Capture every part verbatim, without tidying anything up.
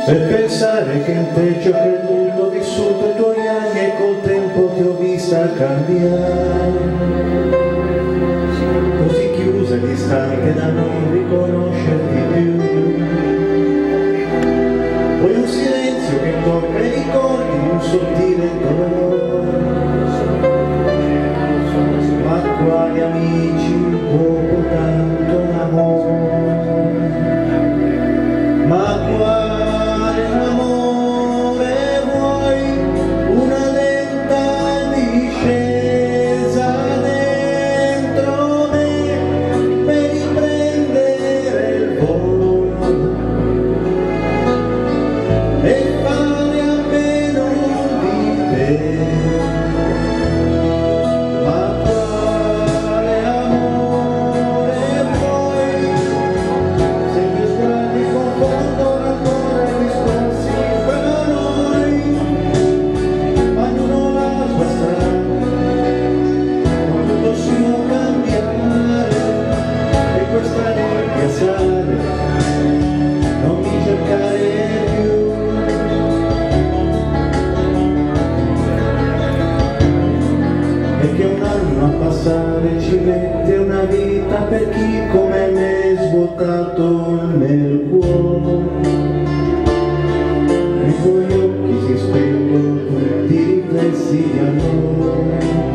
E pensare che in te ci ho creduto, ho vissuto i tuoi anni e col tempo ti ho vista cambiare, così chiusa e distante da non riconoscerti più. Poi un silenzio che tocca i ricordi di un sottile dolore. Ma quali amici dopo tanto amore? Ma quale amore vuoi? Una lenta discesa dentro me per riprendere il volo e fare a meno di te. Ma quale amore vuoi? Se i tuoi sguardi confondono ancora i discorsi fra noi, ognuno la sua strada, ma tutto si può cambiare e questa nebbia sale, non mi cercare più. E che un anno a passare ci mette una vita per chi come me è svuotato nel cuore. Nei tuoi occhi si spengono tutti i riflessi di amore,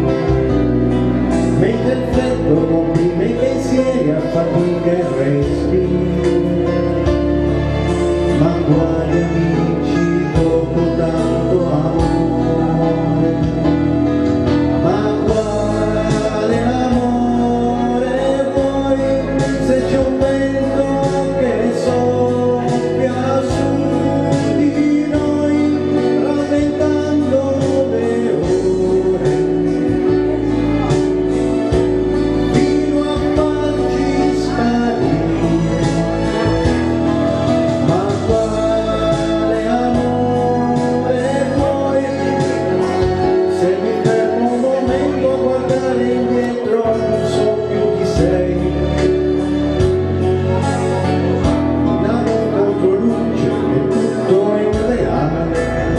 mentre il freddo comprime i pensieri a fatica e respiro. Ma quali amici dopo tanto amore? Ma quale amore vuoi? Se c'è un vento che soffia su di noi, rallentando le ore, fino a farci sparire. Ma quale amore vuoi? Se mi fermo un momento a guardare indietro non so più chi sei. Nado contro luce e tutto è irreale.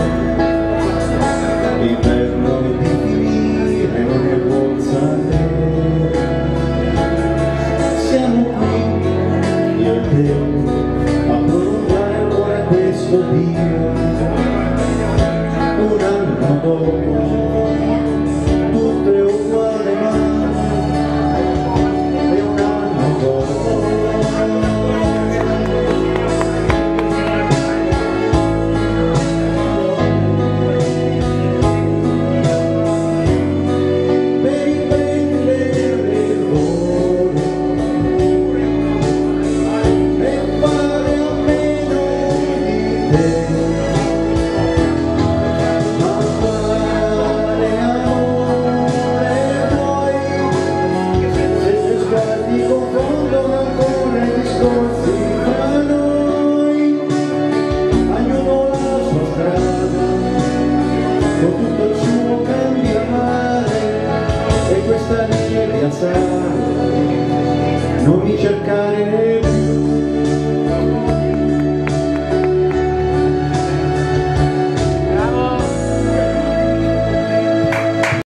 L'inverno di finire non è buon sapere. Siamo qui, io e te, a prolungare ancora questo Dio. Un anno dopo tutto è uguale, ma è un anno dopo. Per riprendere il volo e fare a meno di te. Ma quale amore vuoi? Se i tuoi sguardi confondono ancora i discorsi fra noi, ognuno la sua strada, con tutto il suo cambiare e questa nebbia sale, non mi cercare